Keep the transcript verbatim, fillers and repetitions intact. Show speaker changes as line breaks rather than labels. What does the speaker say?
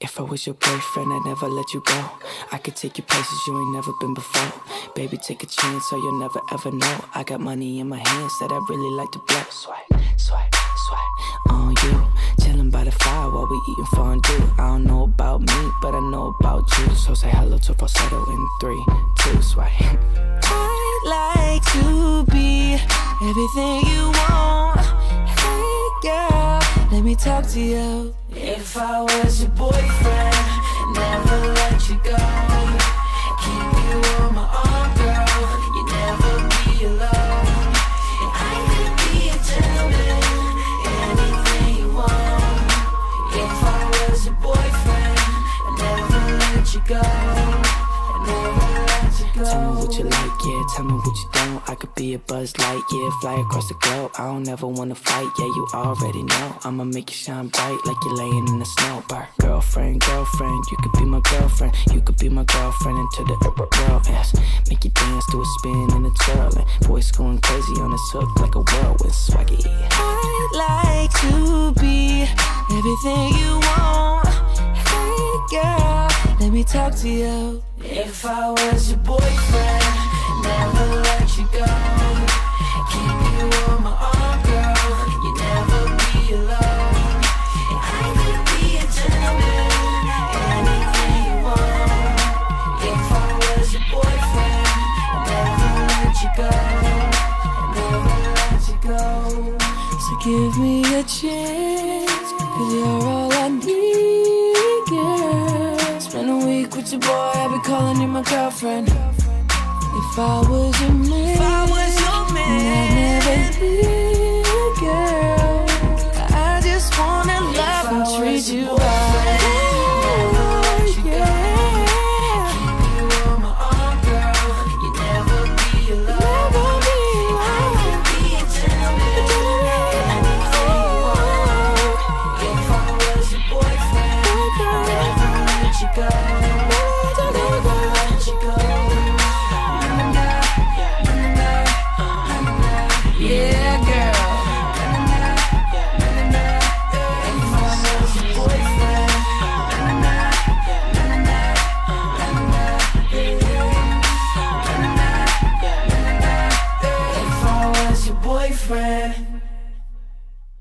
If I was your boyfriend, I'd never let you go. I could take you places you ain't never been before. Baby, take a chance so you'll never ever know. I got money in my hands that I really like to blow. Swipe, swipe, swipe on you. Chillin' by the fire while we eating fondue. I don't know about me, but I know about you. So say hello to falsetto in three, two, swipe.
I'd like to be everything you want. Hey girl, let me talk to you. If I was your boyfriend, never let you go. Keep you on my arm, girl, you never be alone. And I could be a gentleman, anything you want. If I was your boyfriend, I'd never let you go. I'd never let you go.
Tell me what you like, yeah, tell me what you don't. I could be a Buzz Light, yeah, fly across the globe. I don't ever wanna fight, yeah, you already know. I'ma make you shine bright like you're laying in the snow. Bar. Girlfriend, girlfriend, you could be my girlfriend. You could be my girlfriend into the world, yes. Make you dance to a spin and a twirl. And voice going crazy on this hook like a whirlwind swaggy.
I'd like to be everything you want. Hey girl, let me talk to you. If I was your boyfriend, never let you go. Keep you on my arm, girl, you never be alone. And I could be a gentleman, anything you want. If I was your boyfriend, I'd never let you go. I'd never let you go. So give me a chance, cause you're all I need, girl. Spend a week with your boy, I'll be calling you my girlfriend. If I was your man, if I was your man, I'd never leave, girl. I just wanna love and treat you